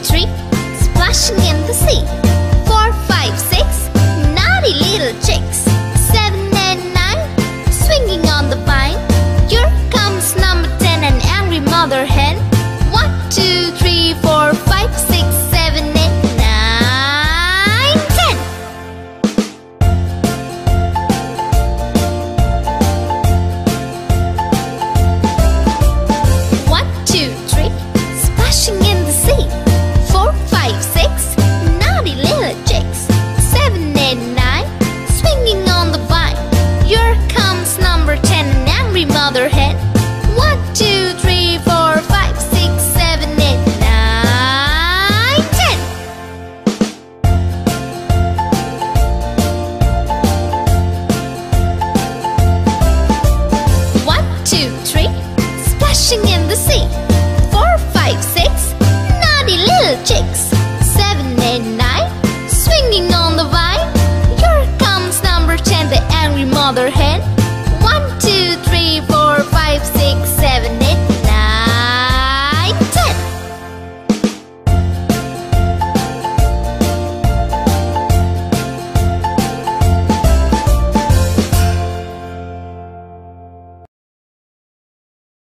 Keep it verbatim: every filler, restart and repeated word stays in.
three, splashing in the sea. Four, five, six, naughty little chicks. Seven and nine, swinging on the vine. Here comes number ten, an angry mother hen. One, two, three, four, five, six, seven, eight, nine, ten. One, two, three, splashing in the sea. Four, five, six, naughty little chicks. Seven, eight, nine, swinging on the vine. Here comes number ten, an angry mother hen. One, two, three, four, five, six, seven, eight, nine, ten. One, two, three, splashing in the sea. Four, five, six, naughty little chicks.